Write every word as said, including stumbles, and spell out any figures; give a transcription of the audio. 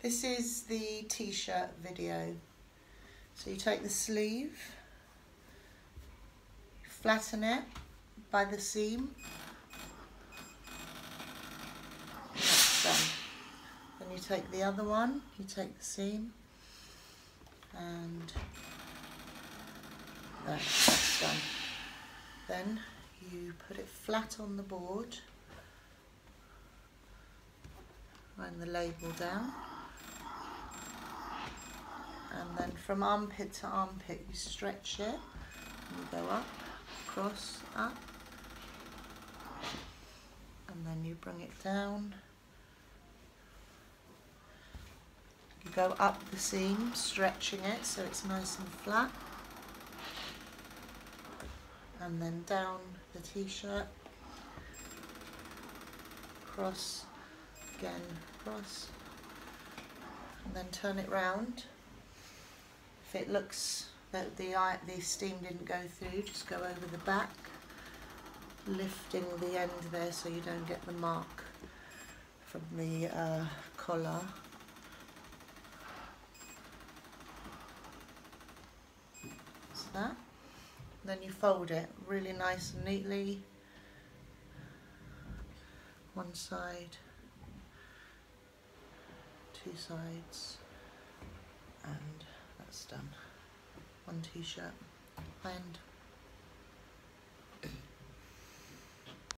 This is the t-shirt video. So you take the sleeve, flatten it by the seam, that's done. Then you take the other one, you take the seam, and there, that's done. Then you put it flat on the board, wind the label down, and then from armpit to armpit you stretch it, and you go up, across, up, and then you bring it down. You go up the seam, stretching it so it's nice and flat, and then down the t-shirt, cross, again cross, and then turn it round. If it looks that the, eye, the steam didn't go through, just go over the back, lifting the end there so you don't get the mark from the uh, collar. That. Then you fold it really nice and neatly, one side, two sides, and that's done. One t-shirt, end.